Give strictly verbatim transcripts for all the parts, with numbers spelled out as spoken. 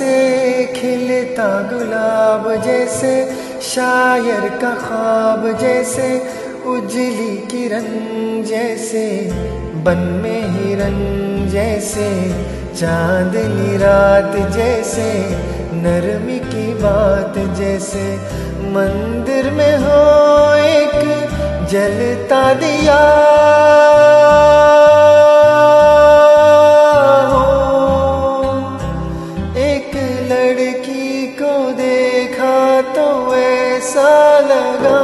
जैसे खिलता गुलाब, जैसे शायर का ख्वाब, जैसे उजली किरण, जैसे बन में हिरन, जैसे चांदनी रात, जैसे नरमी की बात, जैसे मंदिर में हो एक जलता दिया हो। एक लड़की को देखा तो ऐसा लगा,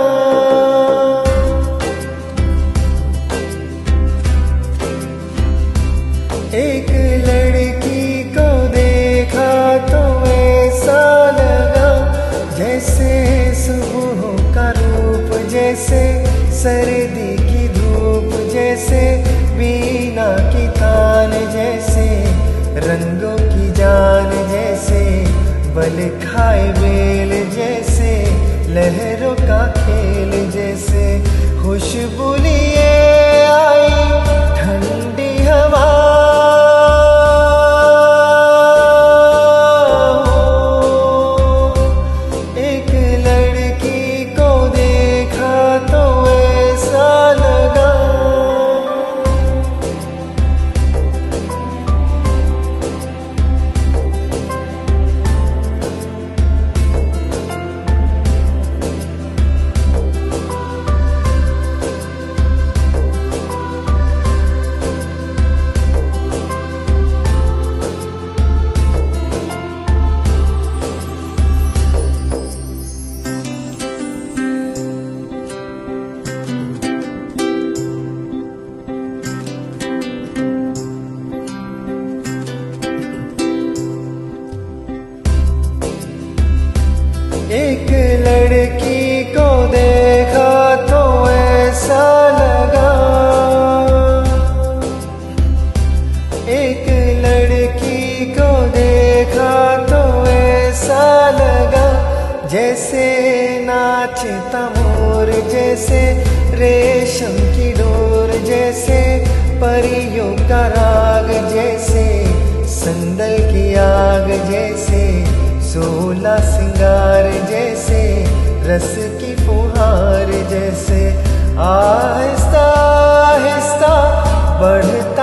एक लड़की को देखा तो ऐसा लगा, जैसे सुबह का रूप, जैसे सर्दी की धूप, जैसे वीणा की तान, जैसे रंगों की जान, जैसे बल खाए बेल, जैसे लहरों का खेल, जैसे खुशबू लिए आई ठंडी हवा। एक लड़की को देखा तो ऐसा लगा, एक लड़की को देखा तो ऐसा लगा, जैसे नाचता मोर, जैसे रेशम की डोर, जैसे परियों का राग, जैसे संदल की आग, जैसे सोला सिंगार, जैसे रस की फुहार, जैसे आहिस्ता आहिस्ता बढ़ता